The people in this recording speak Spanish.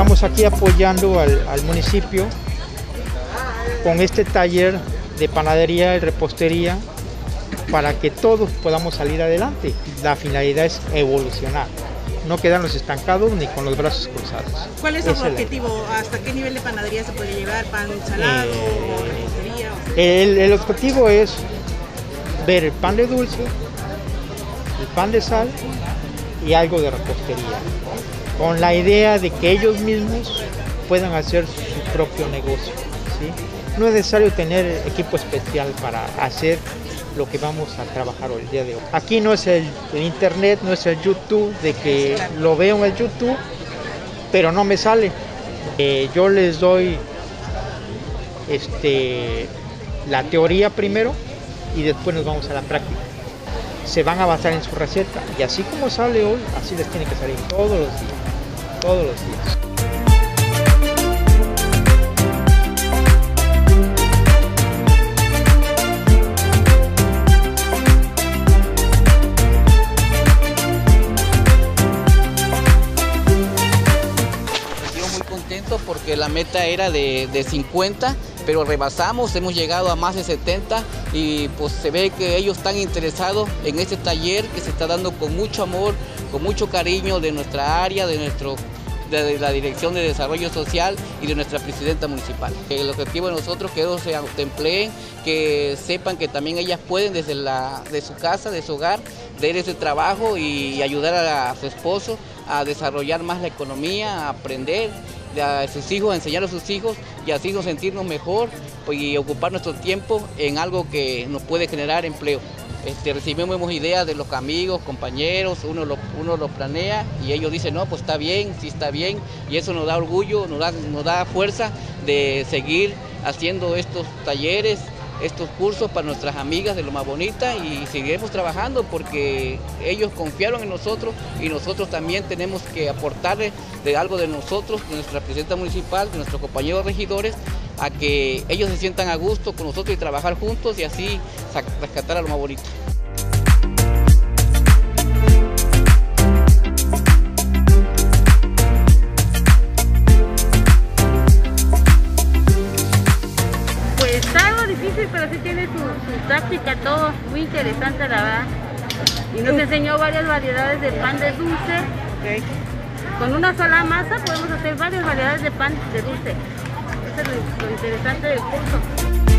Estamos aquí apoyando al municipio con este taller de panadería y repostería para que todos podamos salir adelante. La finalidad es evolucionar, no quedarnos estancados ni con los brazos cruzados. ¿Cuál es su objetivo? ¿Hasta qué nivel de panadería se puede llegar? ¿Pan salado o repostería? El objetivo es ver el pan de dulce, el pan de sal y algo de repostería, con la idea de que ellos mismos puedan hacer su propio negocio, ¿sí? No es necesario tener equipo especial para hacer lo que vamos a trabajar hoy, el día de hoy. Aquí no es el internet, no es el YouTube, de que lo veo en el YouTube, pero no me sale. Yo les doy la teoría primero y después nos vamos a la práctica. Se van a basar en su receta y así como sale hoy, así les tiene que salir todos los días, todos los días. Porque la meta era de 50, pero rebasamos, hemos llegado a más de 70 y pues se ve que ellos están interesados en este taller que se está dando con mucho amor, con mucho cariño de nuestra área, de la Dirección de Desarrollo Social y de nuestra presidenta municipal. El objetivo de nosotros es que ellos se autoempleen, que sepan que también ellas pueden de su casa, de su hogar, de ese trabajo y ayudar a su esposo a desarrollar más la economía, a aprender a sus hijos, a enseñar a sus hijos y así nos sentirnos mejor y ocupar nuestro tiempo en algo que nos puede generar empleo. Recibimos ideas de los amigos, compañeros, uno lo planea y ellos dicen, no, pues está bien, sí está bien, y eso nos da orgullo, nos da fuerza de seguir haciendo estos talleres, estos cursos para nuestras amigas de Loma Bonita y seguiremos trabajando porque ellos confiaron en nosotros y nosotros también tenemos que aportarles de algo de nosotros, de nuestra presidenta municipal, de nuestros compañeros regidores, a que ellos se sientan a gusto con nosotros y trabajar juntos y así rescatar a Loma Bonita. Pero sí tiene su táctica, todo muy interesante la verdad. Y nos enseñó varias variedades de pan de dulce. Okay. Con una sola masa podemos hacer varias variedades de pan de dulce. Eso es lo interesante del curso.